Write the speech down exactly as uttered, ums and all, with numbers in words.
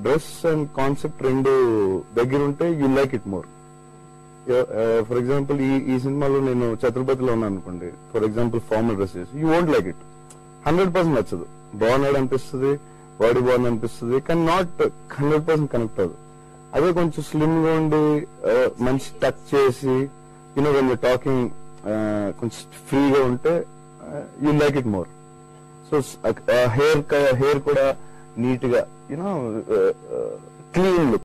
Dress and concept రెండు దగ్గర ఉంటే you like it more. For example ఈ ఈ సినిమాలో నేను ఛత్రపతిలో ఉన్నాను అనుకోండి, ఫర్ ఎగ్జాంపుల్ ఫార్మల్ డ్రెస్ చేసి you won't like it, hundred percent నచ్చదు. బాగున్నాడు అనిపిస్తుంది, బాడీ బాగుంది అనిపిస్తుంది, కానీ నాట్ హండ్రెడ్ పర్సెంట్ కనెక్ట్ అవ్వదు. అదే కొంచెం స్లిమ్ గా ఉండి మంచి టచ్ చేసి యూనో వెన్ యూ టాకింగ్ కొంచెం ఫ్రీగా ఉంటే you like it more. So hair hair కూడా నీట్ గా యూనో క్లీన్ లుక్.